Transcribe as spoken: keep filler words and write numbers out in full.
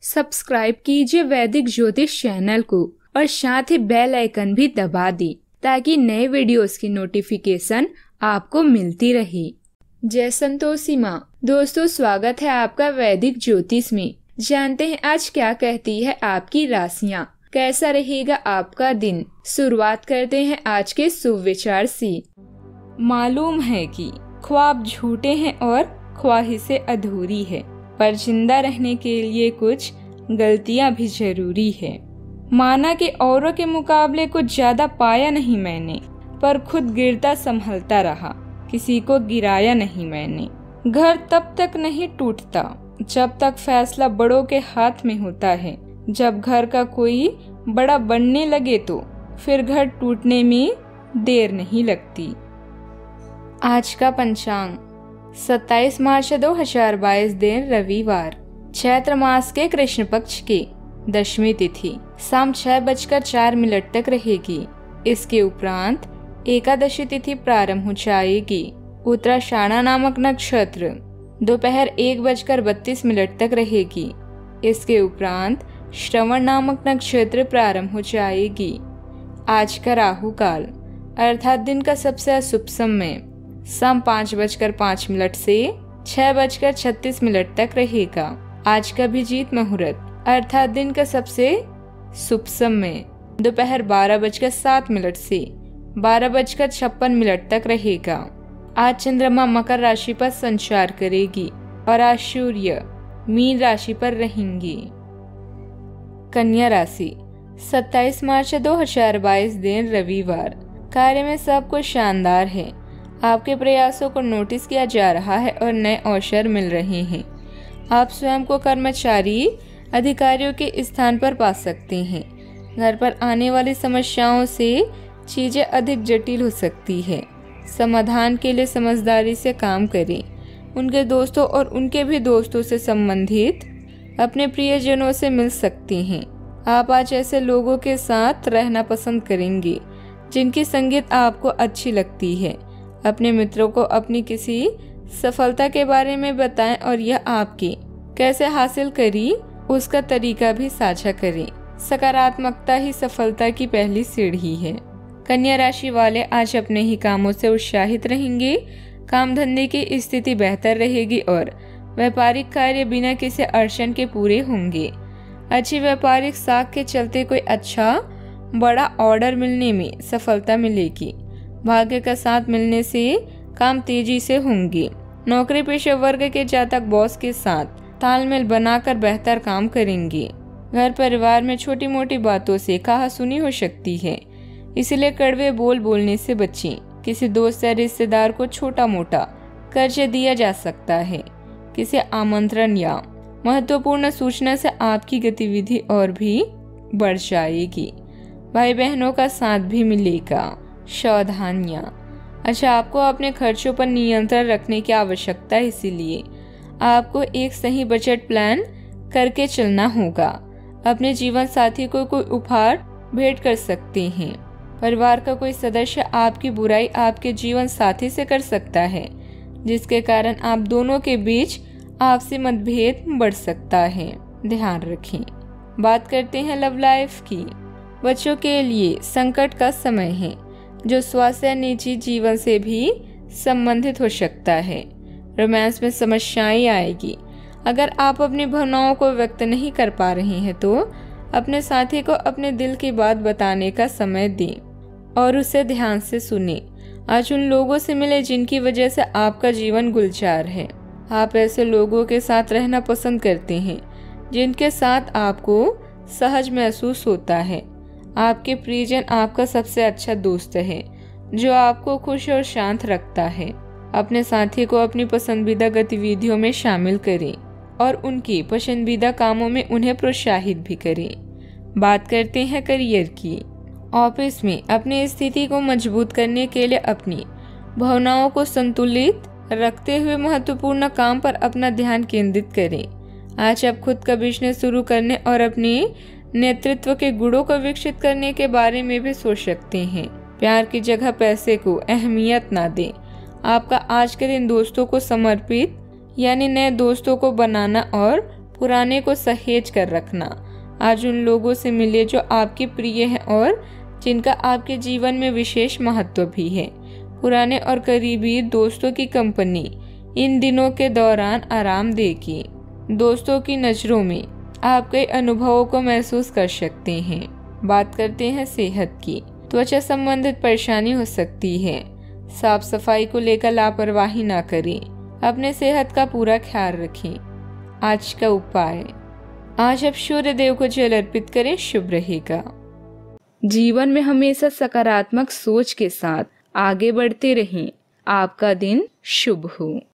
Subscribe कीजिए वैदिक ज्योतिष चैनल को और साथ ही बेल आइकन भी दबा दें ताकि नए वीडियोस की नोटिफिकेशन आपको मिलती रहे। जय संतोषी माँ। दोस्तों, स्वागत है आपका वैदिक ज्योतिष में। जानते हैं आज क्या कहती है आपकी राशियाँ, कैसा रहेगा आपका दिन। शुरुआत करते हैं आज के शुभ विचार से। मालूम है कि ख्वाब झूठे हैं और ख्वाहिशें अधूरी है, पर जिंदा रहने के लिए कुछ गलतियां भी जरूरी है। माना कि औरों के मुकाबले कुछ ज्यादा पाया नहीं मैंने, पर खुद गिरता संभलता रहा, किसी को गिराया नहीं मैंने। घर तब तक नहीं टूटता जब तक फैसला बड़ों के हाथ में होता है। जब घर का कोई बड़ा बनने लगे तो फिर घर टूटने में देर नहीं लगती। आज का पंचांग सत्ताईस मार्च दो हजार बाईस दिन रविवार, चैत्र मास के कृष्ण पक्ष की दशमी तिथि शाम छह बजकर चार मिनट तक रहेगी। इसके उपरांत एकादशी तिथि प्रारंभ हो जाएगी। उत्तराषाढ़ा नामक नक्षत्र दोपहर एक बजकर बत्तीस मिनट तक रहेगी। इसके उपरांत श्रवण नामक नक्षत्र प्रारंभ हो जाएगी। आज का राहु काल अर्थात दिन का सबसे अशुभ समय शाम पाँच बजकर पाँच मिनट से छह बजकर छत्तीस मिनट तक रहेगा। आज का अभिजीत मुहूर्त अर्थात दिन का सबसे शुभ समय दोपहर बारह बजकर सात मिनट से बारह बजकर छप्पन मिनट तक रहेगा। आज चंद्रमा मकर राशि पर संचार करेगी और आज सूर्य मीन राशि पर रहेंगी। कन्या राशि सत्ताईस मार्च दो हजार बाईस दिन रविवार, कार्य में सब कुछ शानदार है। आपके प्रयासों को नोटिस किया जा रहा है और नए अवसर मिल रहे हैं। आप स्वयं को कर्मचारी अधिकारियों के स्थान पर पा सकते हैं। घर पर आने वाली समस्याओं से चीजें अधिक जटिल हो सकती है। समाधान के लिए समझदारी से काम करें। उनके दोस्तों और उनके भी दोस्तों से संबंधित अपने प्रियजनों से मिल सकते हैं। आप आज ऐसे लोगों के साथ रहना पसंद करेंगे जिनकी संगीत आपको अच्छी लगती है। अपने मित्रों को अपनी किसी सफलता के बारे में बताएं और यह आपके कैसे हासिल करी उसका तरीका भी साझा करें। सकारात्मकता ही सफलता की पहली सीढ़ी है। कन्या राशि वाले आज अपने ही कामों से उत्साहित रहेंगे। काम धंधे की स्थिति बेहतर रहेगी और व्यापारिक कार्य बिना किसी अड़चन के पूरे होंगे। अच्छी व्यापारिक साख के चलते कोई अच्छा बड़ा ऑर्डर मिलने में सफलता मिलेगी। भाग्य का साथ मिलने से काम तेजी से होंगे। नौकरी पेशा वर्ग के जातक बॉस के साथ तालमेल बनाकर बेहतर काम करेंगे। घर परिवार में छोटी मोटी बातों से कहासुनी हो सकती है, इसलिए कड़वे बोल बोलने से बचें। किसी दोस्त या रिश्तेदार को छोटा मोटा कर्ज दिया जा सकता है। किसी आमंत्रण या महत्वपूर्ण सूचना से आपकी गतिविधि और भी बढ़ जाएगी। भाई बहनों का साथ भी मिलेगा। सावधानियां। अच्छा, आपको अपने खर्चों पर नियंत्रण रखने की आवश्यकता है, इसीलिए आपको एक सही बजट प्लान करके चलना होगा। अपने जीवन साथी को कोई उपहार भेंट कर सकते हैं। परिवार का कोई सदस्य आपकी बुराई आपके जीवन साथी से कर सकता है, जिसके कारण आप दोनों के बीच आपसी मतभेद बढ़ सकता है। ध्यान रखें। बात करते हैं लव लाइफ की। बच्चों के लिए संकट का समय है, जो स्वास्थ्य निजी जीवन से भी संबंधित हो सकता है। रोमांस में समस्याएं आएगी। अगर आप अपनी भावनाओं को व्यक्त नहीं कर पा रहे हैं तो अपने साथी को अपने दिल की बात बताने का समय दें और उसे ध्यान से सुनें। आज उन लोगों से मिले जिनकी वजह से आपका जीवन गुलजार है। आप ऐसे लोगों के साथ रहना पसंद करते हैं जिनके साथ आपको सहज महसूस होता है। आपके प्रियजन आपका सबसे अच्छा दोस्त है, जो आपको खुश और शांत रखता है। अपने साथी को अपनी पसंदीदा गतिविधियों में शामिल करें और उनकी पसंदीदा कामों में उन्हें प्रोत्साहित भी करें। बात करते हैं करियर की। ऑफिस में अपनी स्थिति को मजबूत करने के लिए अपनी भावनाओं को संतुलित रखते हुए महत्वपूर्ण काम पर अपना ध्यान केंद्रित करें। आज आप खुद का बिजनेस शुरू करने और अपने नेतृत्व के गुणों को विकसित करने के बारे में भी सोच सकते हैं। प्यार की जगह पैसे को अहमियत ना दें। आपका आज के दिन दोस्तों को समर्पित यानी नए दोस्तों को बनाना और पुराने को सहेज कर रखना। आज उन लोगों से मिलिए जो आपके प्रिय हैं और जिनका आपके जीवन में विशेष महत्व भी है। पुराने और करीबी दोस्तों की कंपनी इन दिनों के दौरान आराम देगी। दोस्तों की नज़रों में आप कई अनुभवों को महसूस कर सकते हैं। बात करते हैं सेहत की। त्वचा संबंधित परेशानी हो सकती है। साफ सफाई को लेकर लापरवाही ना करें। अपने सेहत का पूरा ख्याल रखें। आज का उपाय, आज आप सूर्य देव को जल अर्पित करें, शुभ रहेगा। जीवन में हमेशा सकारात्मक सोच के साथ आगे बढ़ते रहें। आपका दिन शुभ हो।